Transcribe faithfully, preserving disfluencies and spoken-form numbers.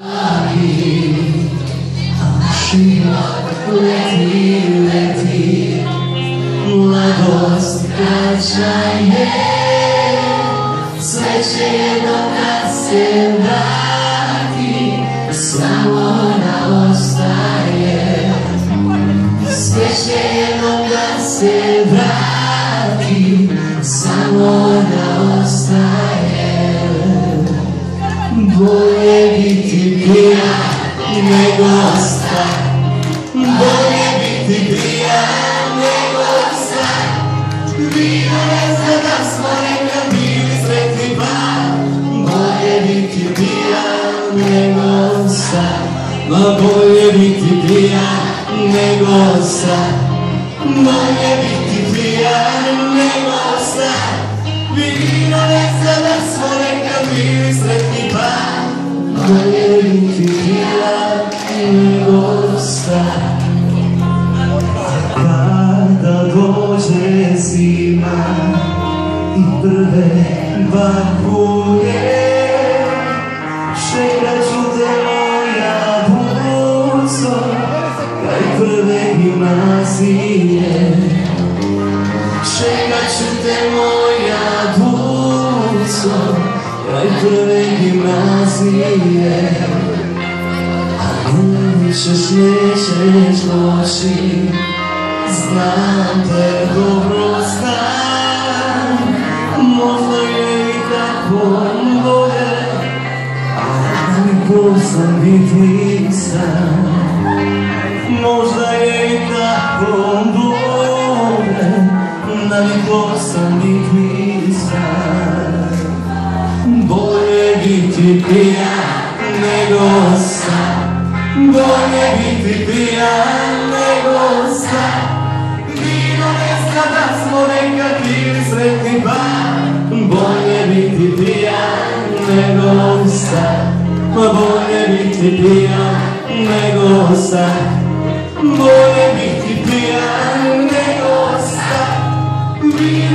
Leti, leti, mladost vraća je, sve će jednom kad se vrati, samo ona ostaje. Sve će jednom kad se vrati, samo ona ostaje. Bolje biti pijan nego star, bolje biti pijan nego star. Vino ne zna da smo nekad bili sretni par. Bolje biti pijan nego star, ma bolje biti pijan nego star. Bolje biti pijan nego star. Vino ne zna da smo nekad bili sretni par. Bolje biti pijan nego star. Kada dođe zima i prve bakuje, šerat ću te moja buco, kraj prve gimnazije. Šerat ću te moja buco, kraj prve gimnazije. Nećeš, nećeš doći, znam te dobro znam. Možda je i tako bolje, navikao sam biti sam. Možda je i tako bolje, navikao sam biti sam. Bolje biti pijan nego sam, bolje biti pijan nego star. Vino ne zna da smo nekad bili sretni par. Bolje biti pijan nego star, ma bolje biti pijan nego star. Bolje biti pijan nego star.